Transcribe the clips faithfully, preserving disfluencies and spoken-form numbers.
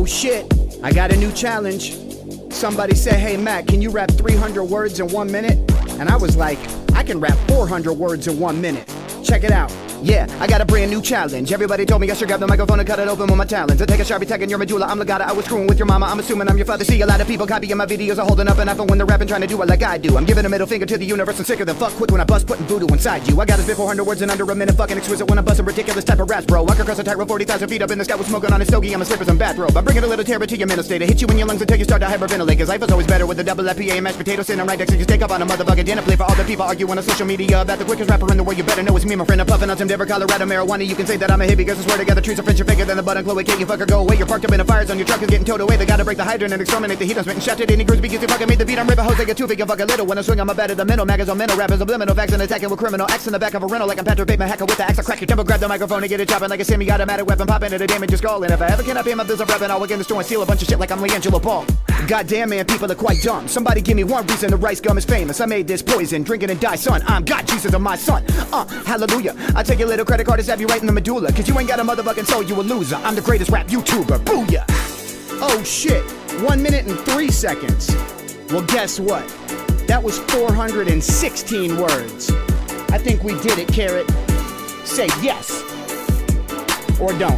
Oh shit, I got a new challenge. Somebody said, hey Matt, can you rap three hundred words in one minute? And I was like, I can rap four hundred words in one minute. Check it out. Yeah, I got a brand new challenge. Everybody told me I should grab the microphone and cut it open with my talons. I take a Sharpie, tagging your medulla, I'm Legata. I was screwing with your mama, I'm assuming I'm your father. See a lot of people copying my videos, are holding up an iPhone when they're rapping, trying to do it like I do. I'm giving a middle finger to the universe and sicker than fuck quick when I bust, putting voodoo inside you. I got to spit four hundred words in under a minute, fucking exquisite when I'm busting ridiculous type of raps, bro. I can cross a tightrope forty thousand feet up in the sky with smoking on a stogie, I'm a slippers and bathrobe. I'm bringing a little terror to your mental state. I hit you in your lungs until you start to hyperventilate, cause life is always better with a double F P A and mashed potatoes sitting right next to you. Steak up on a motherfucking dinner plate for all the people arguing on social media about the quickest rapper in the world. You better know it's me, my friend. I'm puffing on some Denver, Colorado marijuana. You can say that I'm a hippie, cause I swear to God the trees are friendship bigger than the button. Chloe, can't you fucker go away? You're parked up in the fires on your truck is getting towed away. They gotta break the hydrant and exterminate the heat. I'm spitting shafted any grooves because you fucking made the beat. I'm ripping hoes like a two figure fucking little. When I swing, I'm a better the middle. Maggers on mental rappers, subliminal facts and attacking with criminal acts in the back of a rental like I'm Patrick Bateman hacker with the axe. I crack your temple, grab the microphone and get it chopping like a semi-automatic weapon, pop into the damage your skull. And if I ever can I pay my bills, I'm rapping all again the store and steal a bunch of shit like I'm LeAngelo Ball. Goddamn man, people are quite dumb. Somebody give me one reason the rice gum is famous. I made this poison, drink it and die, son. I'm God, Jesus, and my son. Uh, hallelujah. I take your little credit card and stab you right in the medulla, cause you ain't got a motherfucking soul, you a loser. I'm the greatest rap YouTuber, booyah. Oh shit, one minute and three seconds. Well, guess what? That was four hundred sixteen words. I think we did it, Carrot. Say yes. Or don't.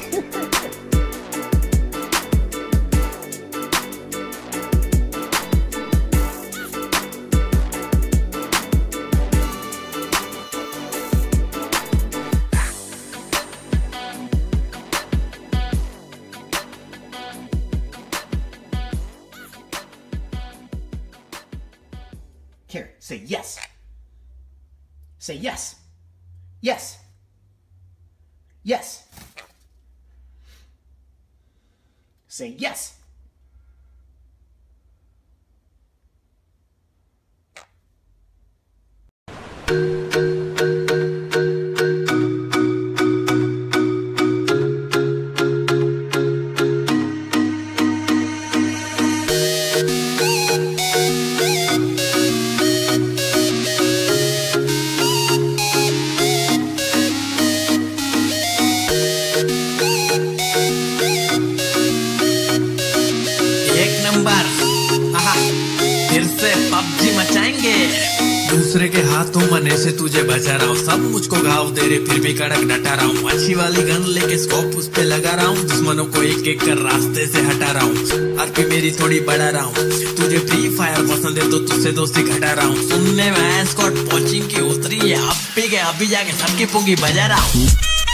Carrot, say yes. Say yes. Yes. Yes. Say yes. फिर से PUBG मचाएंगे। दूसरे के हाथों मने से तुझे बचा रहा हूँ, सब मुझको घाव दे रहे फिर भी कड़क डटा रहा हूँ। अच्छी वाली गन लेके स्कोप उस पे लगा रहा हूँ, दुश्मनों को एक एक कर रास्ते से हटा रहा हूँ। आरपी मेरी थोड़ी बढ़ा रहा हूँ, तुझे फ्री फायर पसंद है तो तुझसे दोस्ती घटा रहा हूँ। सुनने में स्कॉट कोचिंग की उतरी है, अब भी गए अभी जाके सबकी पुंगी बजा रहा हूँ।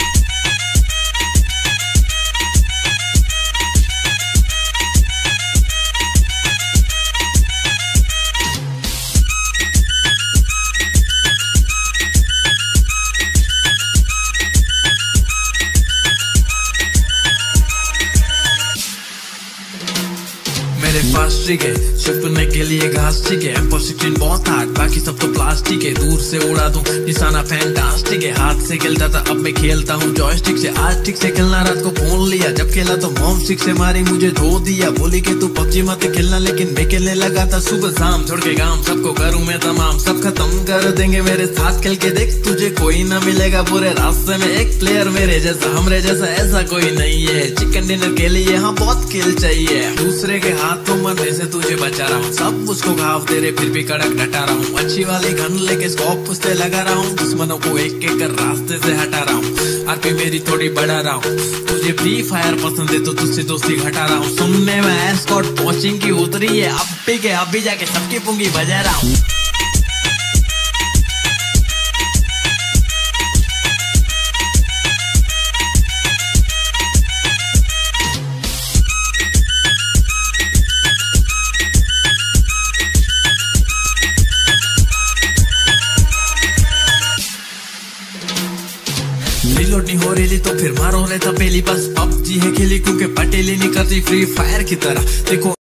मेरे पास ट्रिक है छुपने के लिए घास ठीक है। एम फोर सिक्सटीन बहुत हार्ड, बाकी सब तो प्लास्टिक है। दूर से उड़ा दूं निशाना फैंटास्टिक है। हाथ से खेलता था अब मैं खेलता हूँ जॉयस्टिक से। आज ठीक से खेलना रात को फोन लिया, जब खेला तो मॉम स्टिक से मारी मुझे धो दिया। बोली कि तू पबजी मत खेलना, लेकिन मैं खेलने लगा था सुबह शाम। छोड़ के गाँव सबको करूँ मैं तमाम, सब खत्म कर देंगे मेरे साथ खेल के देख। तुझे कोई ना मिलेगा पूरे रास्ते में एक प्लेयर मेरे जैसा, हमरे जैसा ऐसा कोई नहीं है। चिकन डिनर के लिए हाँ बहुत किल चाहिए। दूसरे के हाथों मरने से तुझे बचा रहा हूँ, सब मुझको घाव दे रहे फिर भी कड़क डटा रहा हूँ। अच्छी वाली गन लेके स्कोप उस पे लगा रहा हूँ, दुश्मनों को एक एक कर रास्ते से हटा रहा हूँ। आरपी मेरी थोड़ी बढ़ा रहा हूँ, तुझे फ्री फायर पसंद है तो तुझसे दोस्ती घटा रहा हूँ। सुनने में स्कॉट कोचिंग की उतरी है, अब भी के अभी जाके सबकी पुंगी बजा रहा हूँ। रिलोड नहीं हो रही तो फिर मारो रहता पहली, बस पबजी है खेली क्योंकि पटेली नहीं करती फ्री फायर की तरह। देखो